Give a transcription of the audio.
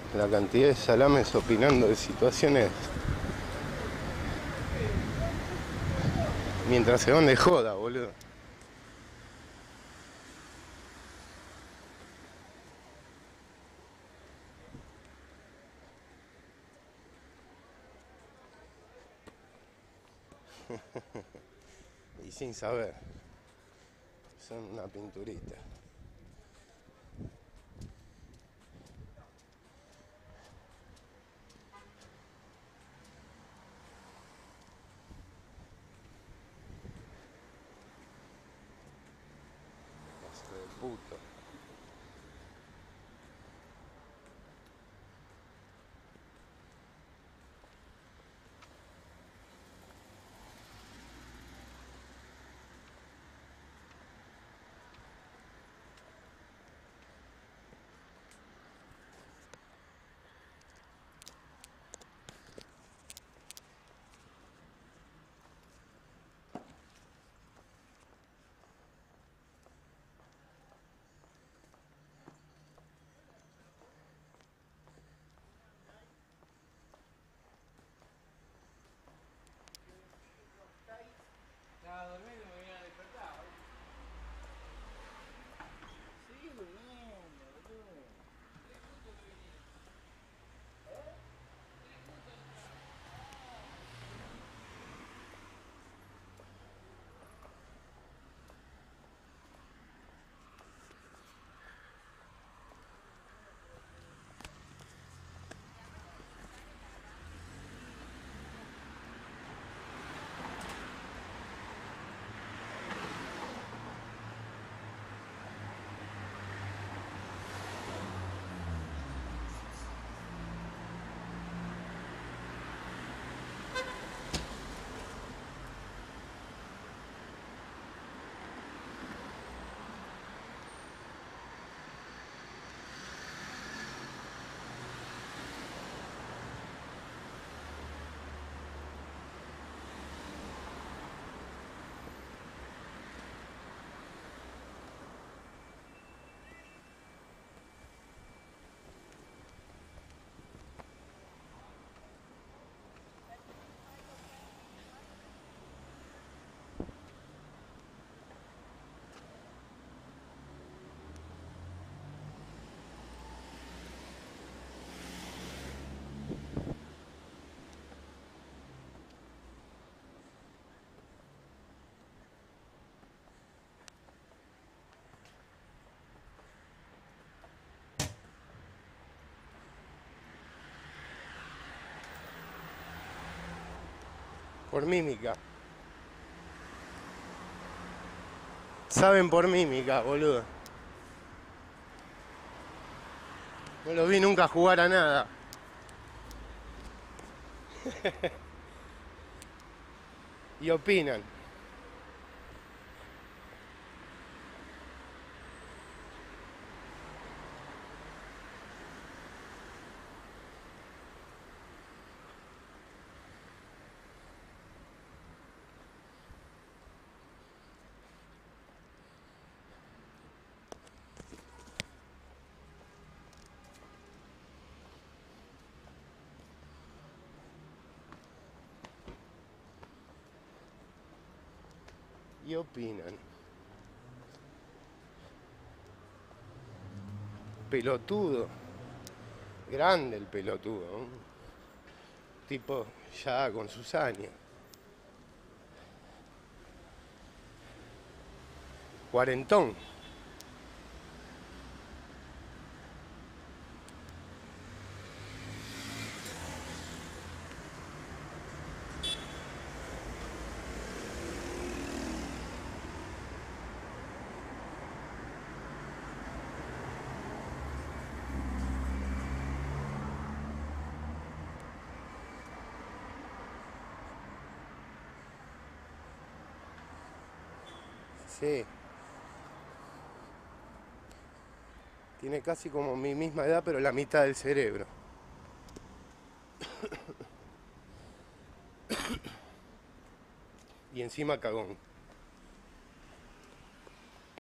La cantidad de salames opinando de situaciones mientras se van de joda, boludo. Y sin saber. Son una pinturita. Hijo de puto. Estaba durmiendo y me había despertado. Sigue durmiendo, boludo. Por mímica. Saben por mímica, boludo. No los vi nunca jugar a nada. Y opinan. Y opinan. Pelotudo. Grande el pelotudo, ¿no? Tipo ya con sus años. Cuarentón. Sí. Tiene casi como mi misma edad, pero la mitad del cerebro. Y encima cagón.